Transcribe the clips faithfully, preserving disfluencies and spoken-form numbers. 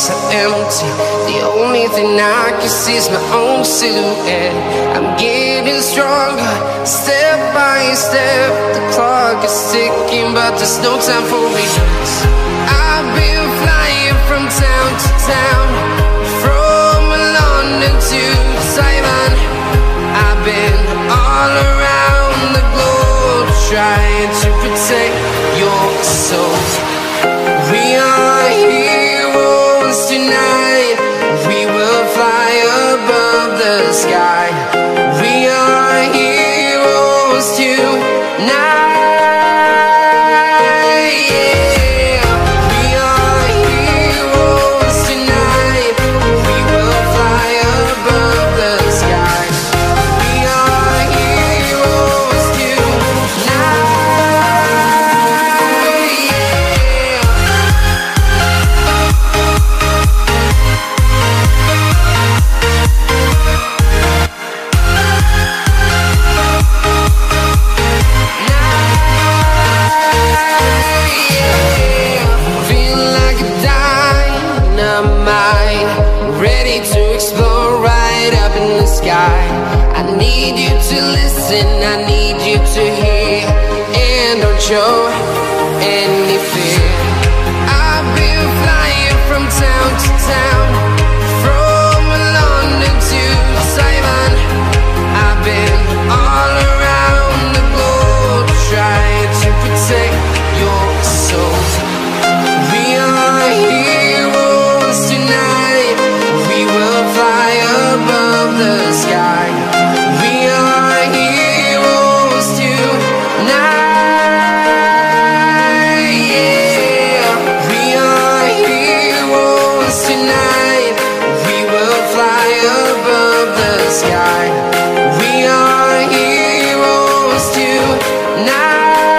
so empty. The only thing I can see is my own silhouette. I'm getting stronger, step by step. The clock is ticking, but there's no time for regrets. I've been flying from town to town, from London to Taiwan. I've been all around the globe, trying to protect your soul. We are heroes tonight. We will fly above the sky. We are heroes tonight. Ready to explore right up in the sky. I need you to listen, I need you to hear, and don't show any fear. I've been flying from town to town, from London to Taiwan. I've been all around the globe, trying to protect your soul. We are heroes tonight. We will fly above the sky. We are heroes tonight. Yeah, we are heroes tonight. We will fly above the sky. We are heroes tonight.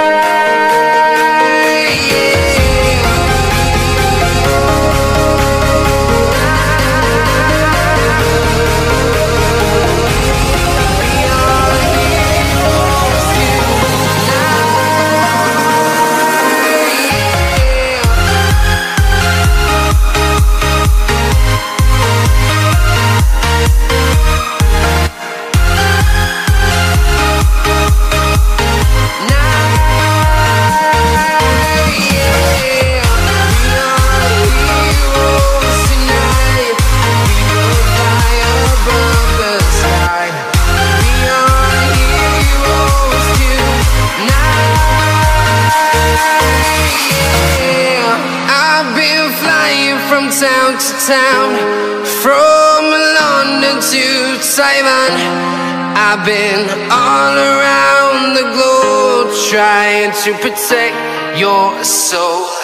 From town to town, from London to Taiwan. I've been all around the globe, trying to protect your soul.